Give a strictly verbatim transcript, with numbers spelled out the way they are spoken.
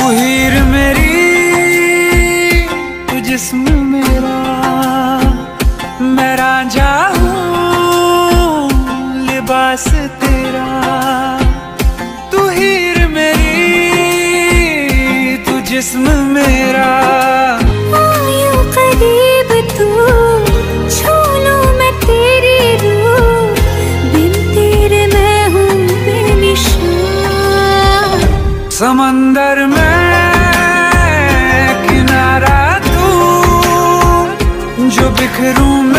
तू हीर मेरी, तू जिस्म मेरा, मैं रांझा हूँ लिबास तेरा। तू हीर मेरी, तू जिस्म मेरा। आयो करीब तू, छू लूं मैं तेरी रूह, बिन तेरे मैं हूँ बेनिशान। समंदर में किनारा तू, जो बिखरूं